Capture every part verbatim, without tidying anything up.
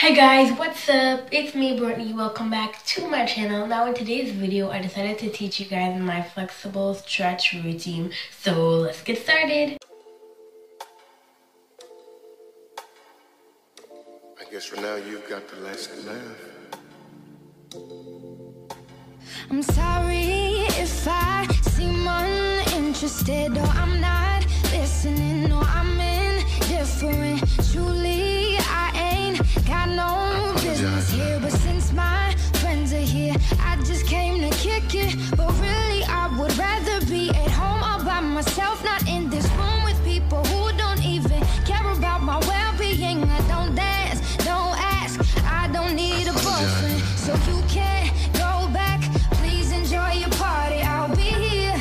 Hey guys, what's up? It's me, Brittany. Welcome back to my channel. Now in today's video, I decided to teach you guys my flexible stretch routine. So let's get started. I guess for now you've got the last laugh. I'm sorry if I seem uninterested, or I'm not listening, or I'm indifferent. Truly, I ain't got no business here, but since my friends are here, I just came to kick it. But really, I would rather be at home all by myself, not in this room with people who don't even care about my well-being. I don't dance, don't ask, I don't need a boyfriend, so you can't go back. Please enjoy your party, I'll be here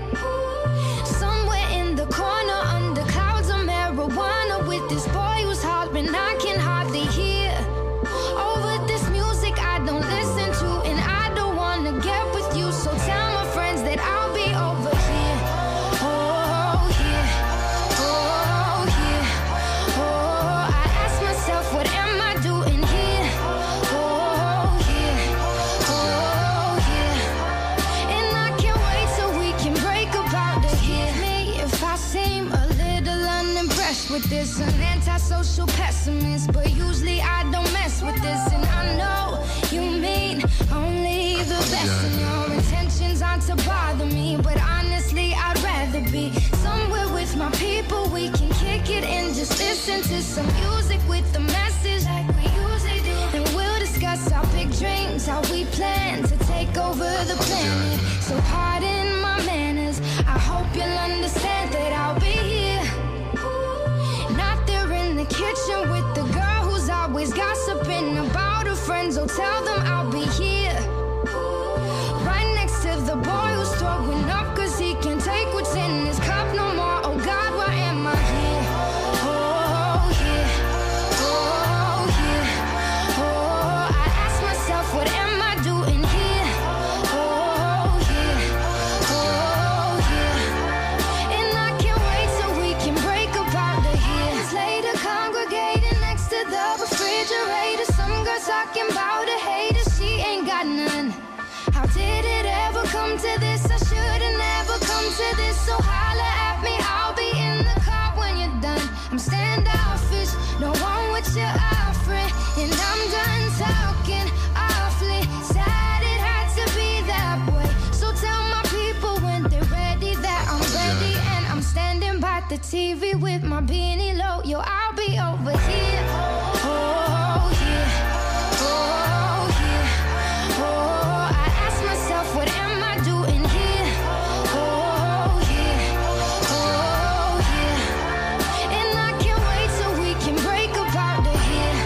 somewhere in the corner under clouds of marijuana with this boy who's hollering I can hardly hear. Over this music I don't listen to, and I don't wanna get with you, so tell my friends that I'll be over here. Oh, here, oh, here, oh, I ask myself, what am I doing here? Oh, here, oh, here, and I can't wait till we can break up out of here. Me, if I seem a little unimpressed with this, an antisocial pessimist, but usually I don't mess with this, and I know you mean only the best, and your intentions aren't to bother me, but honestly I'd rather be somewhere with my people. We can kick it and just listen to some music with the message like we usually do, and we'll discuss our big dreams, how we plan to take over the planet. So pardon my manners, I hope you'll understand that I'll be here, not there in the kitchen with the girl who's always gossiping about her friends. Oh, tell them I'll be here right next to the boy who's throwing up cause he can't take what's in his cup no more. Oh God, why am I here? Oh, here, oh, here, oh, I ask myself, what am I doing here? Oh, here, oh, here, and I can't wait till we can break up out of here. Later congregating next to the refrigerator, some girls talking about a hater, she ain't got none. How did it ever come to this? I should've never come to this, so holla at me, I'll be in the car when you're done. I'm standoffish, don't want what you're offering, and I'm done talking awfully sad it had to be that way. So tell my people when they're ready that I'm ready, and I'm standing by the T V with my beanie low. Yo, I'll be over here. Oh, here, oh, here, oh, I ask myself, what am I doing here? Oh, here, oh, here, and I can't wait till we can break up out of here.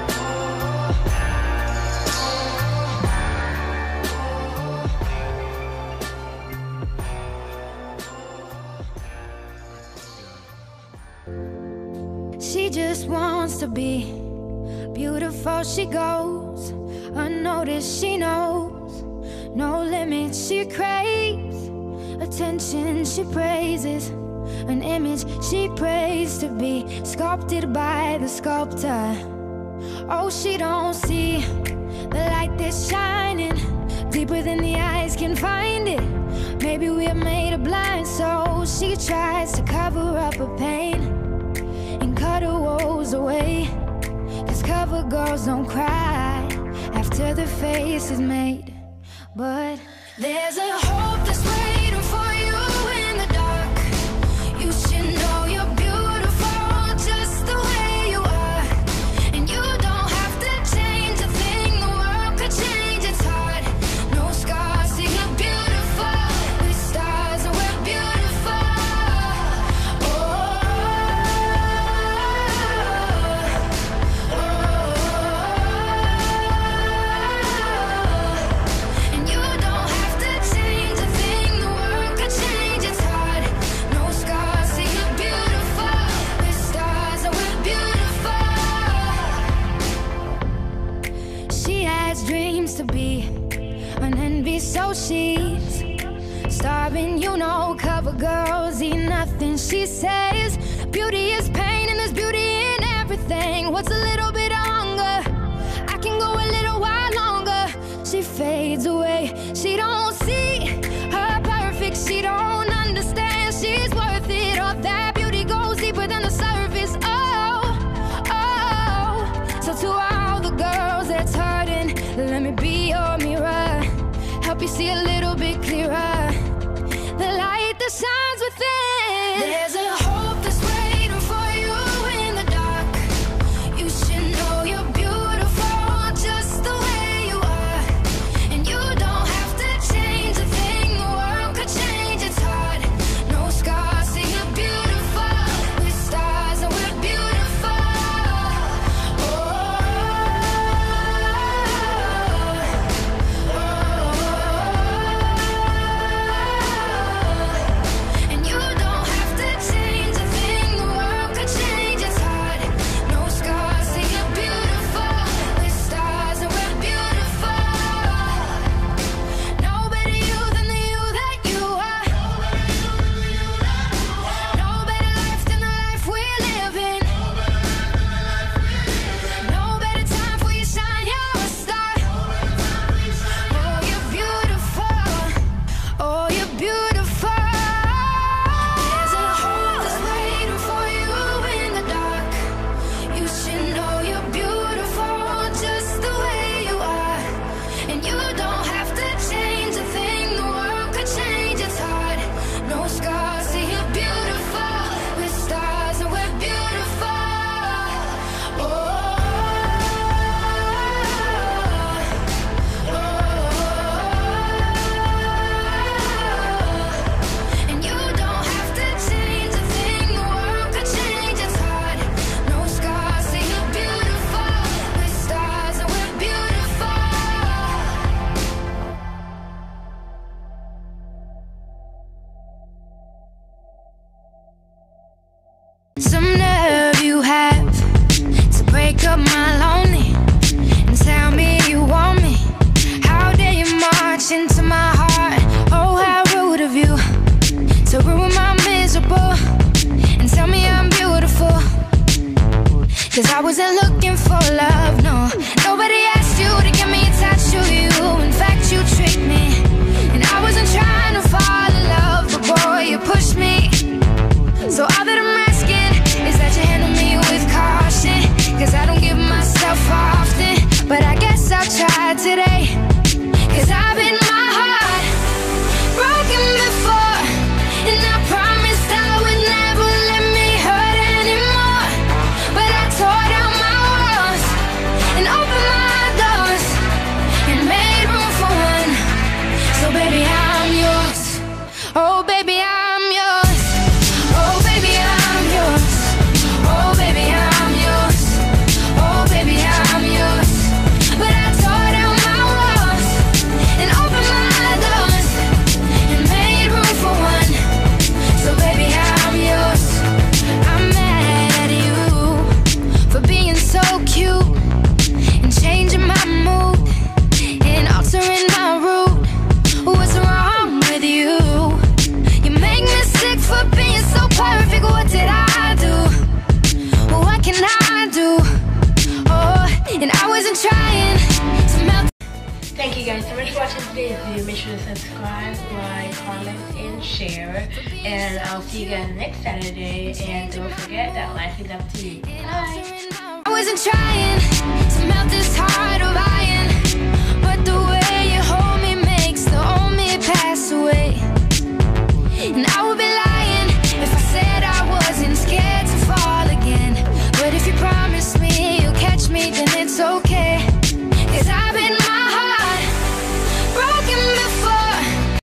She just wants to be beautiful, she goes unnoticed, she knows no limits, she craves attention, she praises an image she prays to be sculpted by the sculptor. Oh, she don't see the light that's shining deeper than the eyes can find it. Maybe we're made of blind, so she tries to cover up her pain and cut her woes away, cause cover girls don't cry after the face is made. But there's a hope that's waiting for you in the dark. You should know you're beautiful just the way you are, and you don't have to change a thing, the world could change its heart. No scars, see you're beautiful with stars, and we're beautiful. Oh, and you don't have to change a thing, the world could change its heart. No scars, see you're beautiful with stars, and we're beautiful. She has dreams to be an envy, so she's starving, you know. Cover girls eat nothing, she says. Beauty is pain and there's beauty in everything. What's a little bit of hunger? fades away. She don't see her perfect, she don't understand she's worth it. All that beauty goes deeper than the surface. Oh, oh. So to all the girls that's hurting, let me be your mirror, help you see a little bit clearer, the light that shines within. There's a hope that's waiting for you in the dark. You should know you're beautiful just the way you are, and you don't have to change a thing. The world could change, it's hard. No scars, see you're beautiful. We're stars and we're beautiful. Oh, oh, oh. And you don't have to change a thing. The world could change, it's hard. No scars, see you're beautiful. We're stars and we're beautiful. No better you than the you that you are. No better life than the life we're living. No better time for you shine, you're a star. Oh, you're beautiful. Oh, you're beautiful. There's a hope that's waiting for you in the dark. You should know you're beautiful just the way you are, and you don't have to change a thing. The world could change, it's hard. No scars, see you're beautiful. We're stars and we're beautiful. Oh, oh, oh. And you don't have to change a thing. The world could change, it's hard. No scars, see you're beautiful. We're stars and we're beautiful. Some nerve you have to break up my lonely and tell me you want me. How dare you march into my heart? Oh, how rude of you to ruin my miserable and tell me I'm beautiful. Cause I wasn't looking for love, no. Nobody asked you to get me attached to you. In fact, you tricked me, and I wasn't trying to fall in love, but boy, you pushed me. So all that I'm asking is that you handle me with caution, cause I don't give myself often, but I guess I'll try today. Cause I've been my heart broken before, and I promised I would never let me hurt anymore. But I tore down my walls and opened my doors and made room for one. So baby, I'm yours. Oh baby, I'm yours. Oh baby, I'm yours. Oh baby, I'm yours. Oh baby, I'm yours. But I tore down my walls and opened my doors and made room for one. So baby, I'm yours. I'm mad at you for being so cute and changing my mood and altering my route. What's wrong with you? You make me sick for being so perfect. What did I do? What can I do? Oh, and I wasn't trying to melt. Thank you guys so much for watching today's video. Make sure to subscribe, like, comment, and share. And I'll see you guys next Saturday. And don't forget that life is up to you. Bye. I wasn't trying